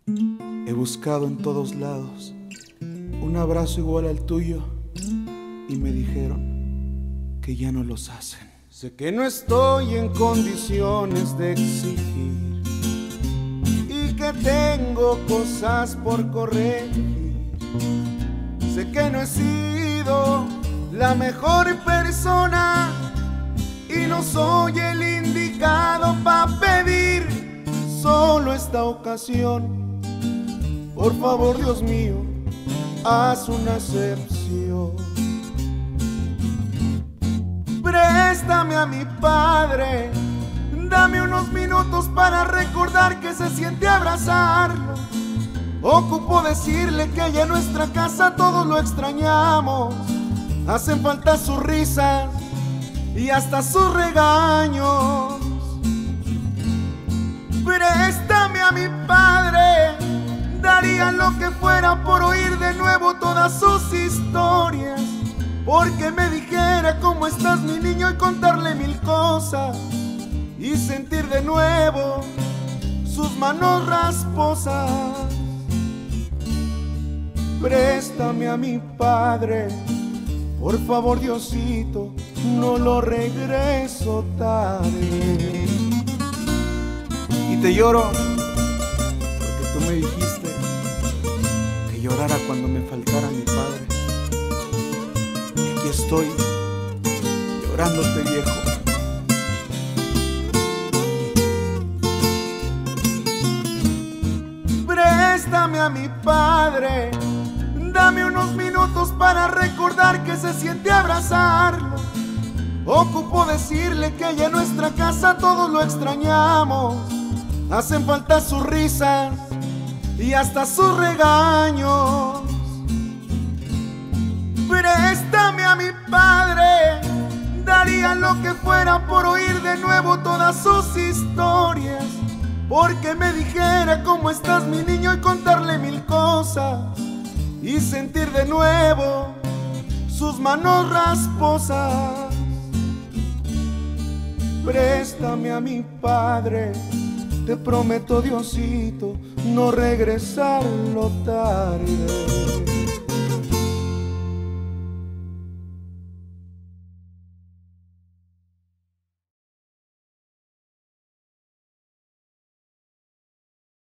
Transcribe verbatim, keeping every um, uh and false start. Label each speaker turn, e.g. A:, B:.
A: He buscado en todos lados un abrazo igual al tuyo y me dijeron que ya no los hacen. Sé que no estoy en condiciones de exigir y que tengo cosas por corregir. Sé que no he sido la mejor persona y no soy el indicado para pedir solo esta ocasión. Por favor, Dios mío, haz una excepción. Préstame a mi padre, dame unos minutos para recordar que se siente abrazarlo. Ocupo decirle que allá en nuestra casa todos lo extrañamos. Hacen falta sus risas y hasta sus regaños. Préstame a mi padre, daría lo que fuera por oír de nuevo todas sus historias, porque me dijera cómo estás mi niño y contarle mil cosas y sentir de nuevo sus manos rasposas. Préstame a mi padre, por favor, Diosito, no lo regreso tarde. Y te lloro porque tú me dijiste que llorara cuando me faltara mi padre. Y aquí estoy llorándote, viejo. Préstame a mi padre, dame unos minutos para recordar que se siente abrazarlo. Ocupo decirle que allá en nuestra casa todos lo extrañamos. Hacen falta sus risas y hasta sus regaños. Préstame a mi padre, daría lo que fuera por oír de nuevo todas sus historias, porque me dijera cómo estás mi niño y contarle mil cosas y sentir de nuevo sus manos rasposas. Préstame a mi padre, te prometo, Diosito, no regresarlo tarde.